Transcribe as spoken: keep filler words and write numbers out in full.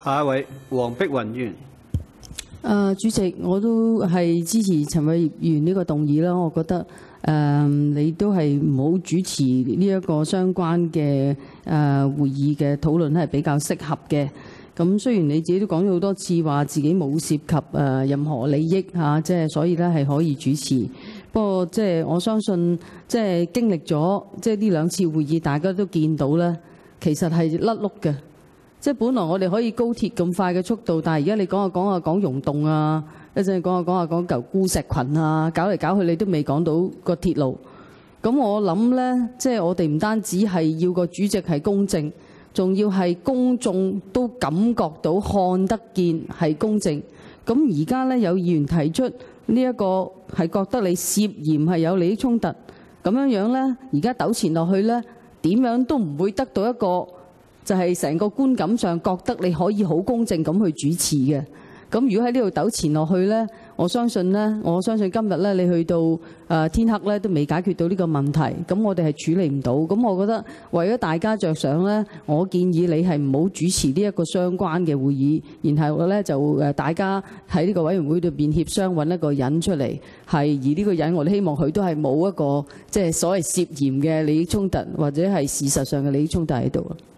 下一位黃碧雲議員。 誒、uh, 主席，我都係支持陳偉業議員呢個動議啦。我覺得誒、呃、你都係唔好主持呢一個相關嘅誒、呃、會議嘅討論係比較適合嘅。咁雖然你自己都講咗好多次話自己冇涉及誒、呃、任何利益嚇、啊，即係所以咧係可以主持。不過即係我相信即係經歷咗即係呢兩次會議，大家都見到咧，其實係甩碌嘅。即係本來我哋可以高鐵咁快嘅速度，但係而家你講下講下講溶洞啊，一陣講下講下講嚿孤石群啊，搞嚟搞去你都未講到個鐵路。咁我諗呢，即係我哋唔單止係要個主席係公正，仲要係公眾都感覺到看得見係公正。咁而家呢，有議員提出呢一個係覺得你涉嫌係有利益衝突，咁樣樣呢，而家糾纏落去呢，點樣都唔會得到一個。就係成個觀感上覺得你可以好公正咁去主持嘅。咁如果喺呢度糾纏落去呢，我相信呢，我相信今日呢，你去到誒、呃、天黑呢都未解決到呢個問題，咁我哋係處理唔到。咁我覺得為咗大家着想呢，我建議你係唔好主持呢一個相關嘅會議，然後呢，就誒大家喺呢個委員會度邊協商揾一個人出嚟，係而呢個人我哋希望佢都係冇一個即係、就是、所謂涉嫌嘅利益衝突或者係事實上嘅利益衝突喺度。